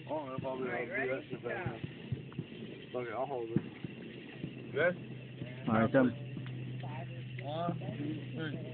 don't know if I'll be able to do that shit fast enough. Fuck it, I'll hold it. Good? Alright, come. 1, 2, 3.